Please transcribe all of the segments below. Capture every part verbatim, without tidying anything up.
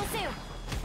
せよ。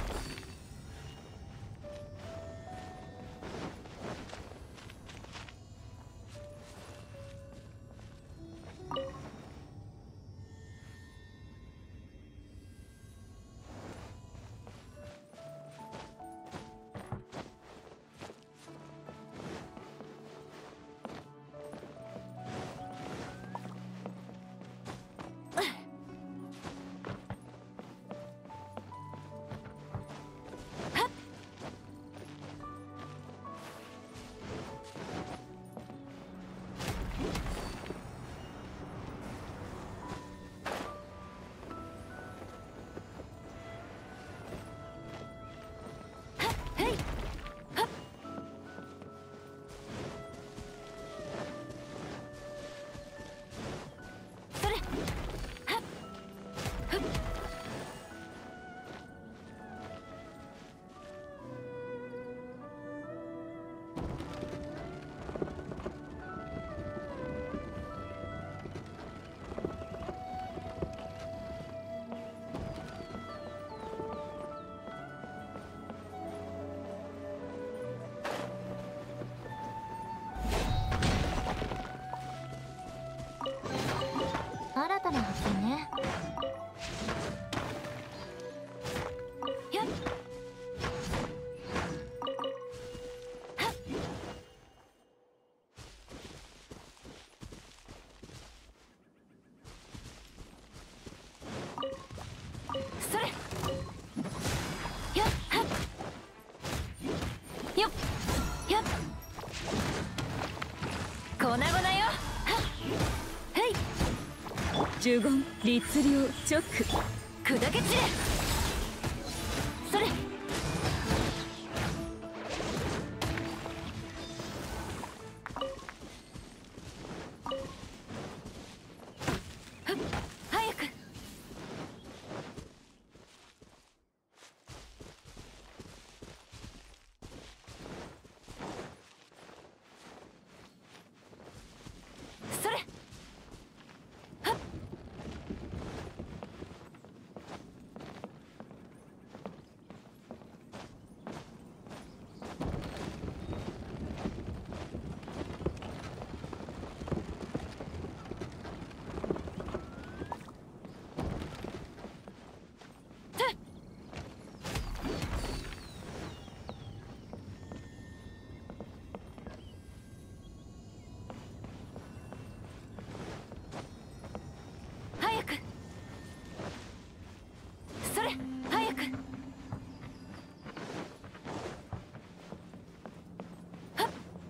新たな発見ね。 やっそれやっはっよっやっ粉々よ。はっはい呪言律令直砕け散れ。それふっ早く。それはっ早く。それ早く。はっ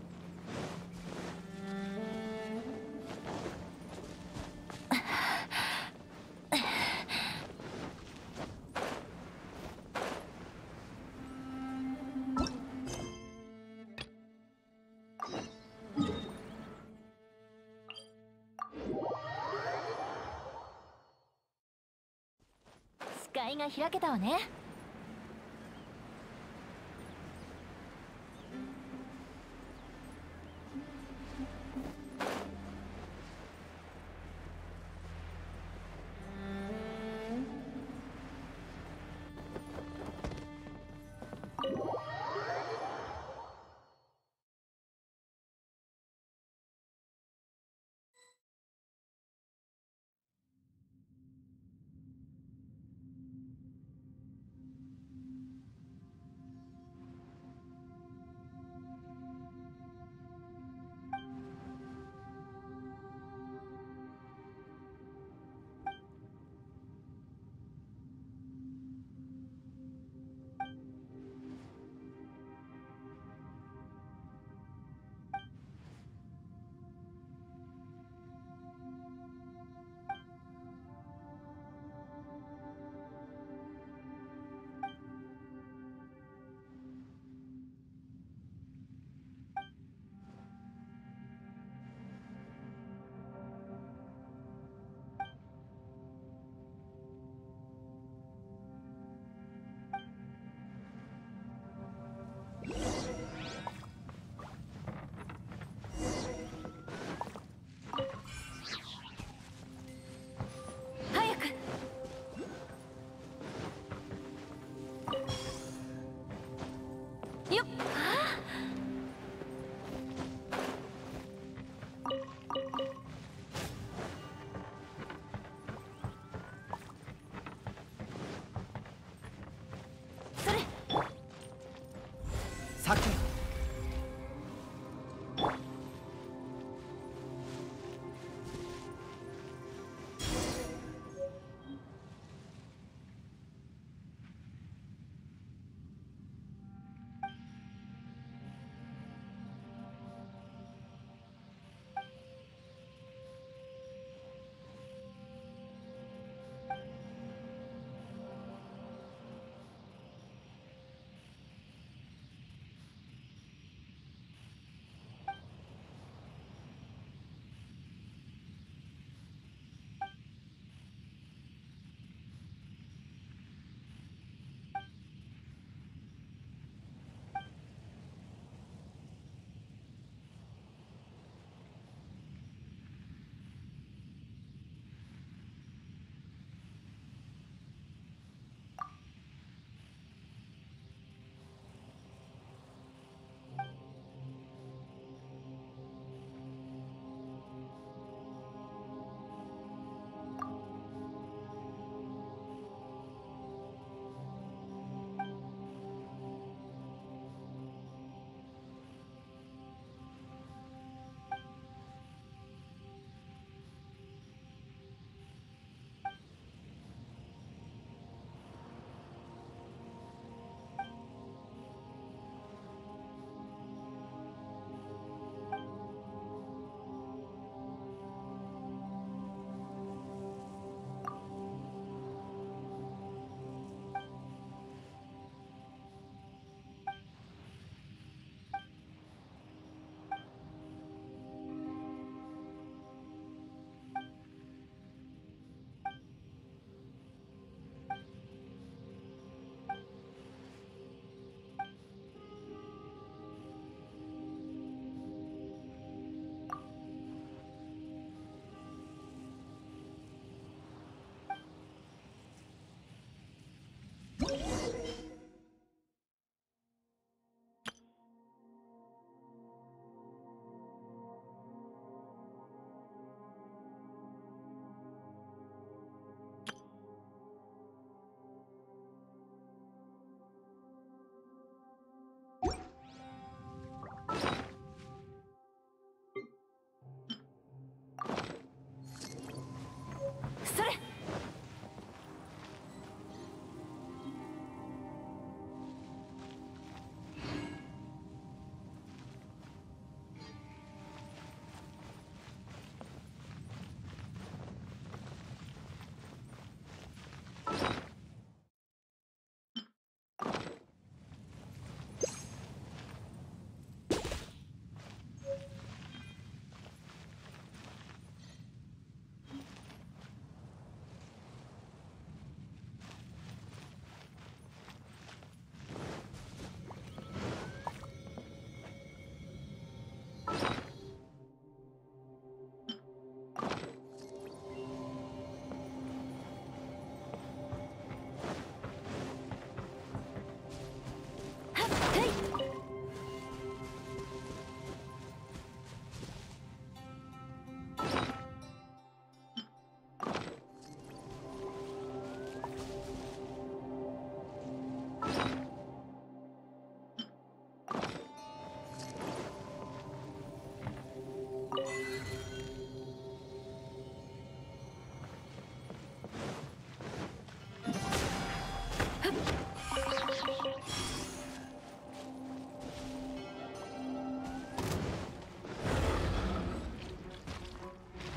視界が開けたわね。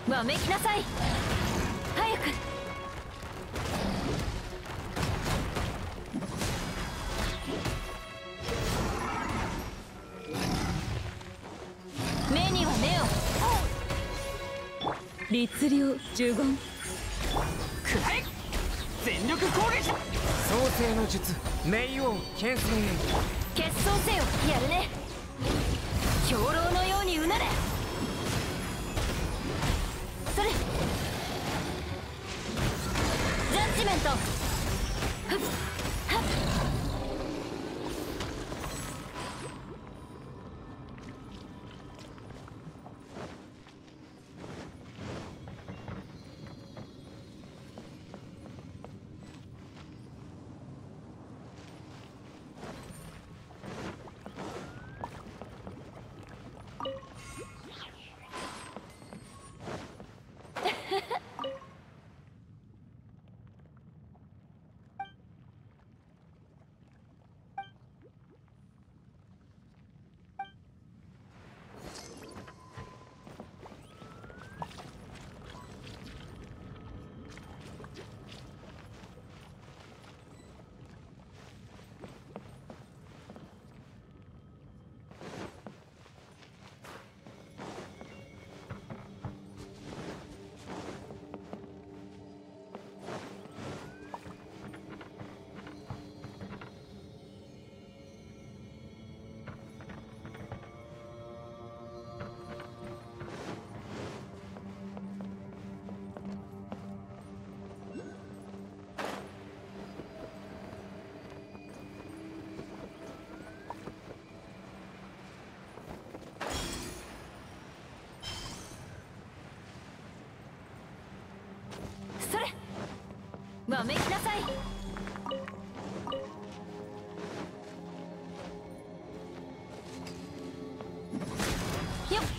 わめきなさい。早く。目には目を。 律令呪言。 くらえ。全力攻撃。創世の術冥王牽制。 決闘せよ。やるね。兵糧のようにうなれ。それ。ジャッジメント。ふっはっ。それ。わめきなさい。よっ。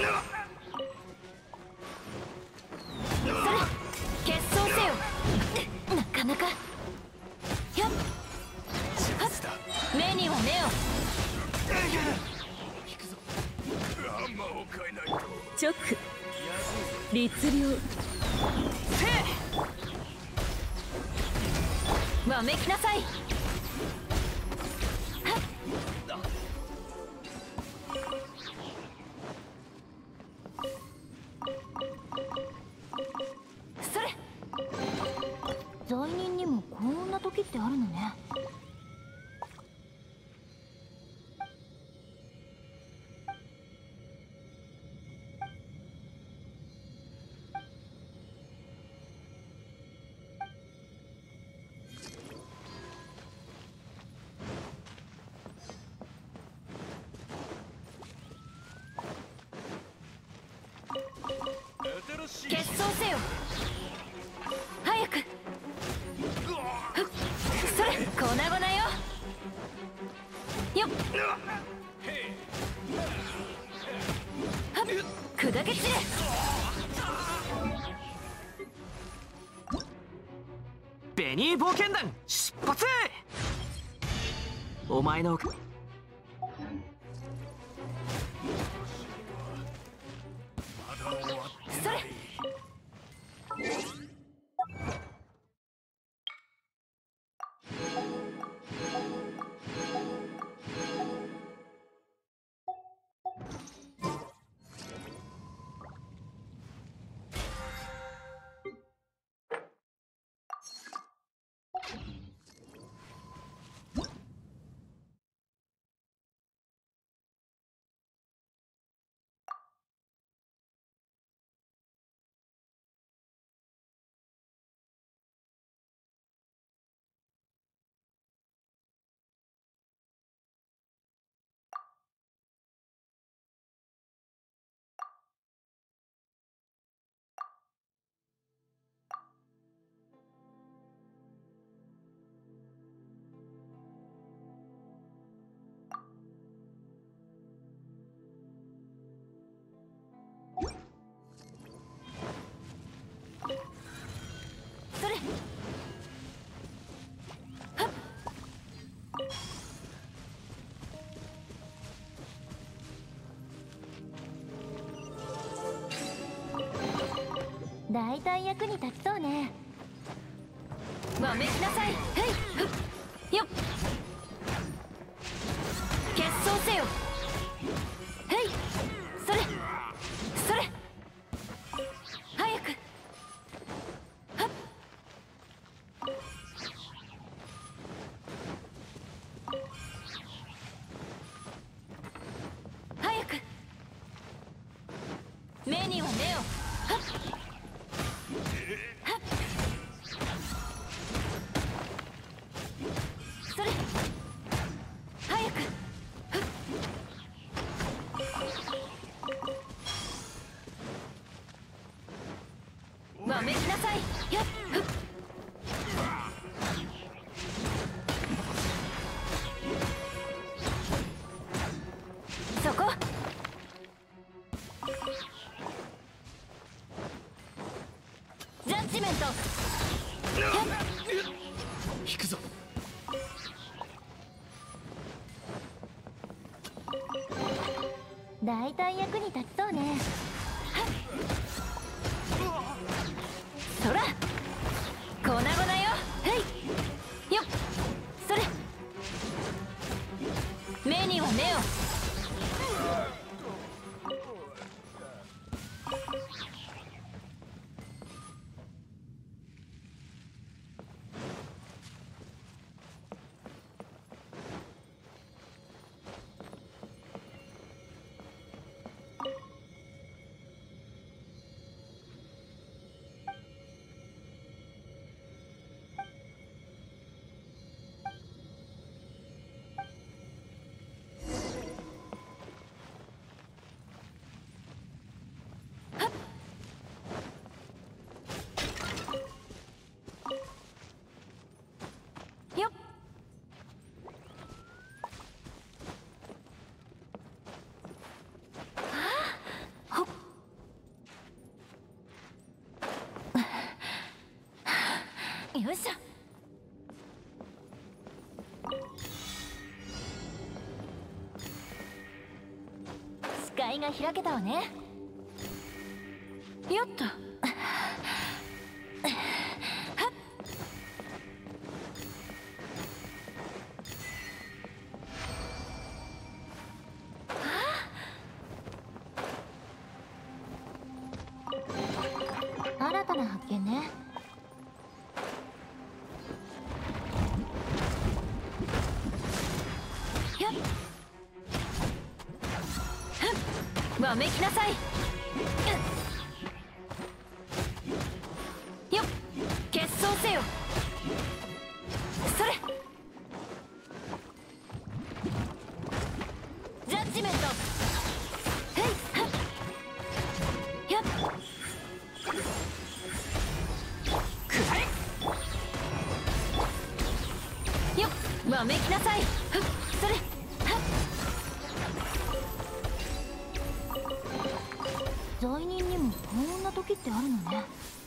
それ。決闘せよ。なかなか。よっ。はっ。目には目を。 直律令。 わめきなさい。はっ。それ。 罪人にもこんな時ってあるのね。 決闘せよ。早く。ふっ。それ。粉々よ。よっ。はっ。砕け散れ。 ベニー冒険団出発。お前のそれ。 だいたい役に立ちそうね。 わめきなさい。はいふっよっ決闘せよ。はいそれそれ早くはっ早く目には目を。はっはっそれ早くふっわめきなさい。やっふっそこジャッジメント。 引くぞ。 だいたい役に立ちそうね。 そら粉々よ。はいよっそれ目には目を。よっほっよいしょ。 視界が開けたわね。 よっと新たな発見ね。 やっふんわめきなさい。よっ決闘せよ。それジャッジメント。はいはっやっくらえよっわめきなさい。ふっそれはっ罪人にもこんな時ってあるのね。